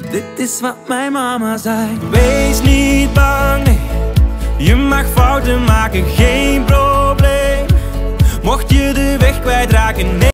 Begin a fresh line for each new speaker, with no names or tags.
Dit is wat mijn mama zei. Wees niet bang, nee. Je mag fouten maken, geen probleem. Mocht je de weg kwijtraken, nee.